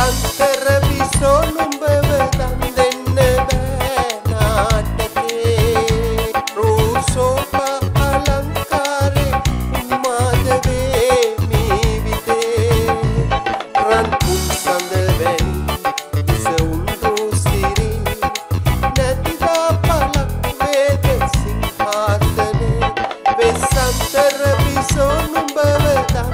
වෙස්සන්තර විසොනුඹව දන් දෙන්න බෑ නාටකේ රූසෝපා අලංකාරේ උම්මාදවේ මීවිතේ රන් කුසඳ වැනි ඉසුන්දු සිරි නැතිදා පලක් වේද සිංහාසනේ වෙස්සන්තර විසොනුඹව දන්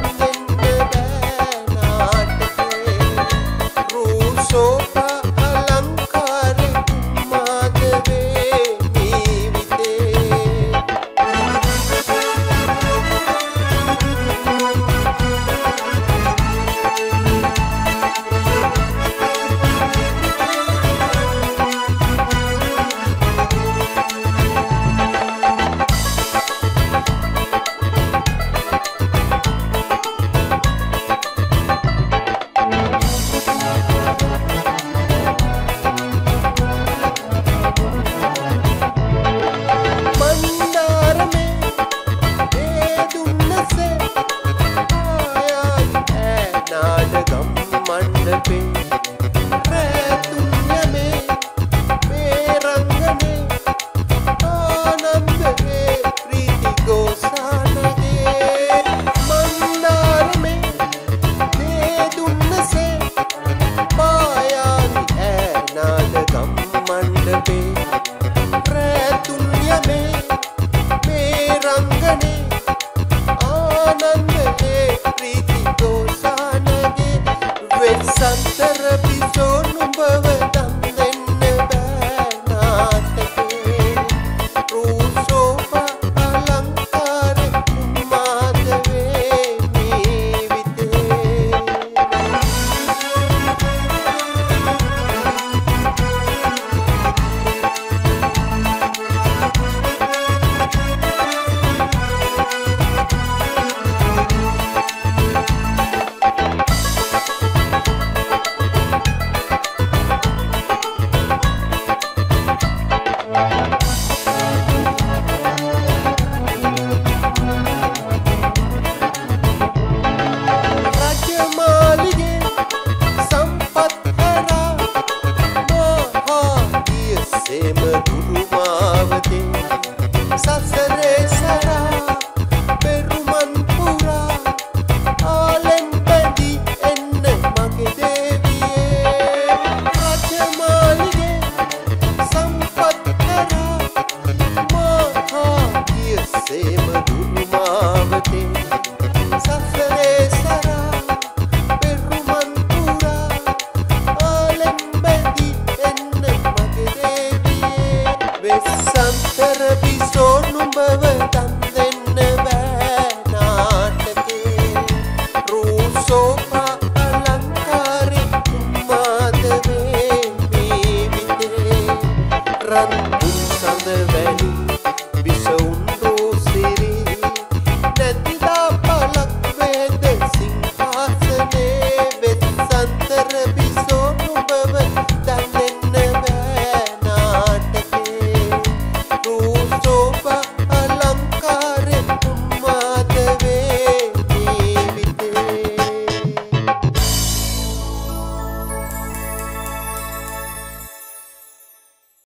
වෙස්සන්තර විසොනුඹව දන් දෙන්න බෑ නාටකේ රූසෝපා අලංකාරේ උම්මාදවේ මීවිතේ සසරේ සරා පෙරුමන් පුරා ආලෙන් බැඳී එන්න මගේ දේවියේ රජමාලිගේ සම්පත් කරා මහා ගිය සේම දුරුමාවතේ සසරේ සරා පෙරුමන් පුරා ආලෙන් බැඳී එන්න මගේ දේවියේ වෙස්සන්තර විසොනුඹව දන් දෙන්න බෑ නාටකේ රූසෝපා අලංකාරේ උම්මාදවේ මීවිතේ රන්